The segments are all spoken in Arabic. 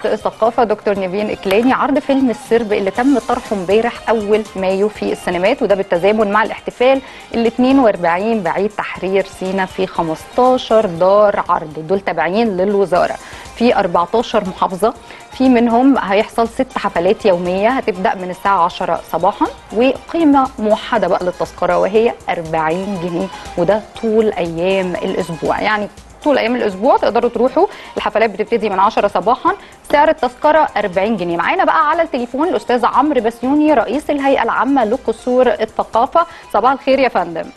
الثقافة دكتور نيفين إكلاني عرض فيلم السرب اللي تم طرحه امبارح أول مايو في السينمات، وده بالتزامن مع الاحتفال ال 42 بعيد تحرير سيناء في 15 دار عرض، دول تابعين للوزارة في 14 محافظة. في منهم هيحصل 6 حفلات يومية هتبدأ من الساعة 10 صباحا، وقيمة موحدة بقى للتذكرة وهي 40 جنيه، وده طول أيام الأسبوع. يعني طول ايام الاسبوع تقدروا تروحوا. الحفلات بتبتدي من 10 صباحا، سعر التذكره 40 جنيه. معانا بقى على التليفون الاستاذ عمرو بسيوني رئيس الهيئه العامه لقصور الثقافه. صباح الخير يا فندم.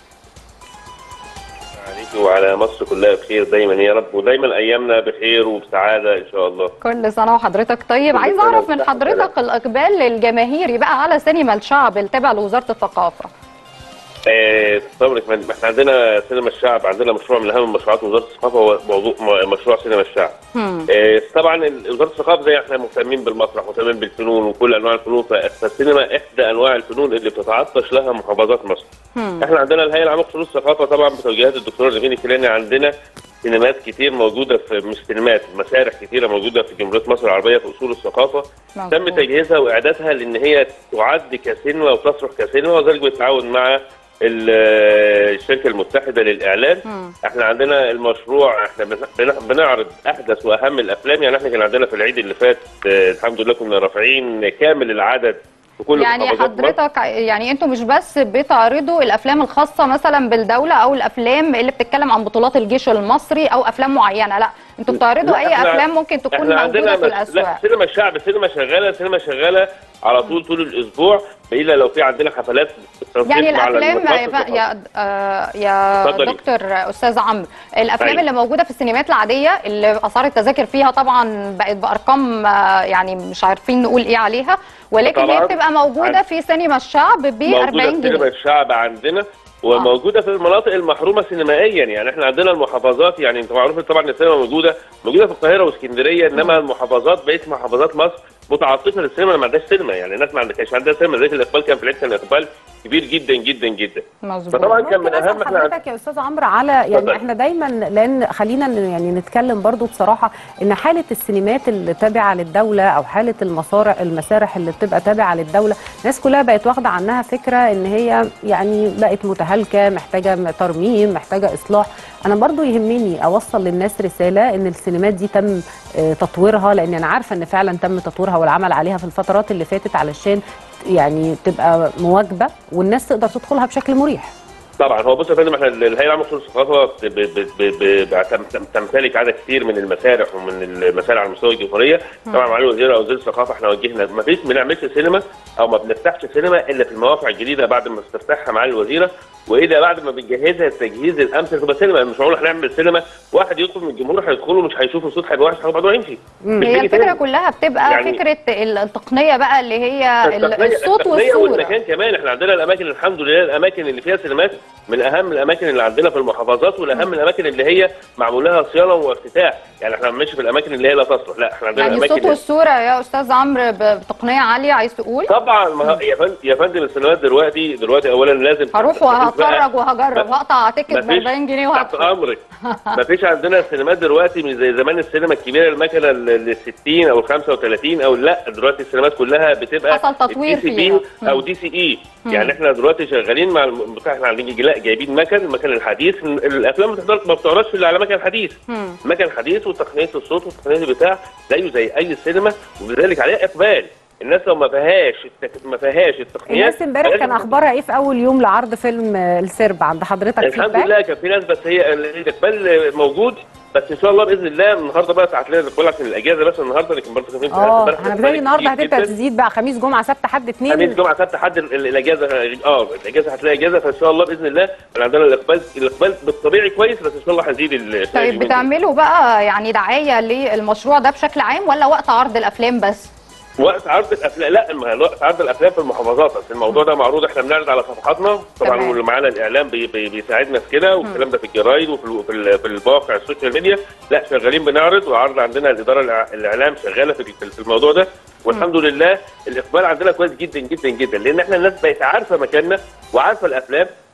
عليكم وعلى مصر كلها بخير دايما يا رب، ودايما ايامنا بخير وبسعاده ان شاء الله. كل سنه وحضرتك طيب. عايز اعرف من حضرتك الاقبال الجماهيري بقى على سينما الشعب التابع لوزاره الثقافه. طبعا احنا عندنا سينما الشعب، عندنا مشروع من اهم مشروعات وزاره الثقافه هو موضوع مشروع سينما الشعب. طبعا وزاره الثقافه زي احنا مهتمين بالمسرح ومهتمين بالفنون وكل انواع الفنون، فالسينما احدى انواع الفنون اللي بتتعطش لها محافظات مصر. احنا عندنا الهيئه العامه لقصور الثقافه طبعا بتوجيهات الدكتور نيفين إكلاني عندنا سينمات كتير موجوده في مش سينمات، مسارح كتيره موجوده في جمهوريه مصر العربيه في اصول الثقافه. تم تجهيزها واعدادها لان هي تعد كسينما وتصلح كسينما، وذلك بالتعاون مع الشركه المتحده للاعلان. احنا عندنا المشروع، احنا بنعرض احدث واهم الافلام. يعني احنا كان عندنا في العيد اللي فات الحمد لله كنا رافعين كامل العدد في كل يعني حضرتك يعني انتوا مش بس بتعرضوا الافلام الخاصه مثلا بالدوله او الافلام اللي بتتكلم عن بطولات الجيش المصري او افلام معينه، لا انتوا بتعرضوا اي افلام ممكن تكون موجوده في الاسواق. لا سينما الشعب سينما شغاله على طول الاسبوع، الا لو في عندنا حفلات. يعني الافلام يا دكتور استاذ عمرو، الافلام اللي موجوده في السينمات العاديه اللي اسعار التذاكر فيها طبعا بقت بارقام يعني مش عارفين نقول ايه عليها، ولكن هي بتبقى موجوده في سينما الشعب ب 40 جنيه. موجوده في سينما الشعب عندنا وموجوده في المناطق المحرومه سينمائيا. يعني احنا عندنا المحافظات، يعني انت معروف طبعا السينما موجوده في القاهره واسكندريه، انما المحافظات بقيه محافظات مصر متعطشه للسينما، ما عندهاش سينما. يعني الناس ما عندهاش سينما، زي الاقبال كان في العيد كان الاقبال كبير جدا جدا جدا. مظبوط. فطبعا كان من اهم حضرتك يا استاذ عمرو على يعني احنا دايما، لان خلينا يعني نتكلم برضو بصراحه ان حاله السينمات اللي تابعه للدوله او حاله المسارح اللي بتبقى تابعه للدوله، الناس كلها بقت واخده عنها فكره ان هي يعني بقت متهالكه، محتاجه ترميم، محتاجه اصلاح. انا برضو يهمني اوصل للناس رساله ان السينمات دي تم تطويرها، لان انا عارفه ان فعلا تم تطويرها والعمل عليها في الفترات اللي فاتت علشان يعني تبقى مواكبه والناس تقدر تدخلها بشكل مريح. طبعا هو بص يا فندم، احنا الهيئه العامه لقصور الثقافه تمتلك عدد كتير من المسارح ومن المسارح على مستوى الجمهوريه. طبعا معالي وزير الثقافه احنا وجهنا ما بنعملش سينما او ما بنفتحش سينما الا في المواقع الجديده بعد ما تفتحها معالي الوزيره، واذا بعد ما بنجهزها التجهيز الامثل تبقى سينما. مش معقول هنعمل سينما واحد يطلب من الجمهور هيدخلوا مش هيشوفوا صوت حلو وحش هيقعدوا يمشي. هي الفكره كلها بتبقى يعني فكره التقنيه بقى اللي هي الصوت والصوره والمكان كمان. احنا عندنا الاماكن الحمد لله، الاماكن اللي فيها سينمات من اهم الاماكن اللي عندنا في المحافظات، والاهم الاماكن اللي هي معمول لها صيانه وافتتاح. يعني احنا مش في الاماكن اللي هي لا تصلح، لا احنا عندنا يعني الاماكن الصوت والصوره يا استاذ عمرو بتقنيه عاليه عايز تقول؟ طبعا يا فندم السينمات دلوقتي اولا لازم هروح وهتفرج وهجرب، هقطع تيكت ب 40 جنيه وهدخل. امرك ما فيش عندنا السينمات دلوقتي مش زي زمان السينما الكبيره المكنه ال 60 او ال 35 او لا، دلوقتي السينمات كلها بتبقى حصل تطوير فيها او دي سي اي. يعني احنا دلوقتي شغالين مع احنا عاملين جايبين المكن الحديث. الافلام ما بتعرضش الا على مكن حديث. المكن الحديث وتقنيه الصوت وتقنيه البتاع زيه زي اي سينما، ولذلك عليه اقبال. الناس لو ما فيهاش التقنيات. الناس امبارح كان اخبارها ايه في اول يوم لعرض فيلم السرب عند حضرتك؟ الحمد لله كان في ناس، بس هي الاقبال موجود. بس ان شاء الله باذن الله النهارده بقى ساعات لنا الاقبال عشان الاجازه، بس النهارده لكن برضه كان احنا بدايه النهارده هتبدا تزيد بقى، خميس جمعه سبت حد اثنين، خميس جمعه سبت حد الاجازه. الاجازه هتلاقي اجازه، فان شاء الله باذن الله عندنا الاقبال بالطبيعي كويس، بس ان شاء الله هيزيد. طيب بتعملوا بقى يعني دعايه للمشروع ده بشكل عام ولا وقت عرض الافلام بس؟ وقت عرض الافلام لا، وقت عرض الافلام في المحافظات. بس الموضوع ده معروض، احنا بنعرض على صفحاتنا طبعا، واللي معانا الاعلام بيساعدنا في كده، والكلام ده في الجرايد وفي المواقع السوشيال ميديا. لا شغالين بنعرض، وعرض عندنا الاداره الاعلام شغاله في الموضوع ده، والحمد لله الاقبال عندنا كويس جدا جدا جدا، لان احنا الناس بقت عارفه مكاننا وعارفه الافلام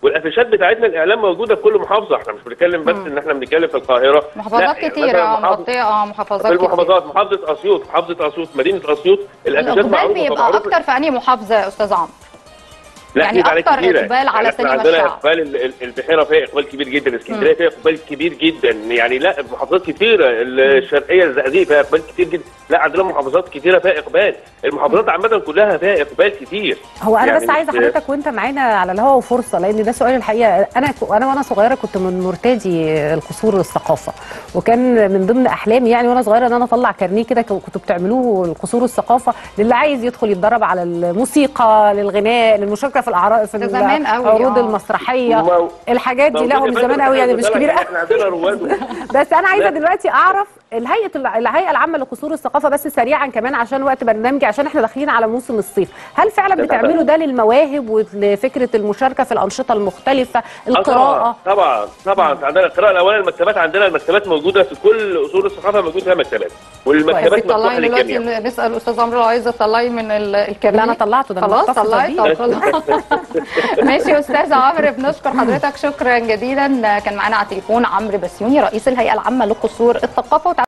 والافيشات بتاعتنا الاعلام موجوده في كل محافظه، احنا مش بنتكلم بس ان احنا بنتكلم في القاهره، محافظات كتيره مغطيه محافظات في المحافظات، محافظه اسيوط، مدينه اسيوط، الافيشات معروفه. بيبقى اكتر في انهي محافظه يا استاذ عمرو؟ لا يعني اكتر اقبال على سينما الشعب. عندنا اقبال، البحيره فيها اقبال كبير جدا، اسكندريه فيها اقبال كبير جدا، يعني لا محافظات كتيره، الشرقيه الزقازيق فيها اقبال كتير جدا، لا عندنا محافظات كتيره فيها اقبال، المحافظات عامه كلها فيها اقبال كتير. هو انا يعني بس عايزه حضرتك وانت معانا على الهواء وفرصه، لان ده سؤال الحقيقه، انا وانا صغيره كنت من مرتادي القصور الثقافه، وكان من ضمن احلامي يعني وانا صغيره ان انا اطلع كارنيه كده كنتوا بتعملوه القصور الثقافه للي عايز يدخل يتدرب على الموسيقى، للغناء، للمشاركه في الاعراض، في العروض المسرحيه، الحاجات دي. لا هو من زمان قوي يعني مش كبير قوي. احنا عندنا رواد بس انا عايزه دلوقتي اعرف الهيئه العامه لقصور الثقافه، بس سريعا كمان عشان وقت برنامجي، عشان احنا داخلين على موسم الصيف، هل فعلا بتعملوا ده للمواهب ولفكره المشاركه في الانشطه المختلفه، القراءه؟ طبعا عندنا القراءه. الاولى المكتبات، عندنا المكتبات موجوده في كل اصول الثقافه، موجود فيها مكتبات، والمكتبات مفتوحه للجميع. دلوقتي نسال الاستاذ عمرو لو عايزه تطلعي من الكارنيه. لا انا طلعته، ده خلاص طلعي. ماشي يا استاذ عمرو، بنشكر حضرتك شكرا جزيلا. كان معانا على التليفون عمرو بسيوني رئيس الهيئه العامه لقصور الثقافه.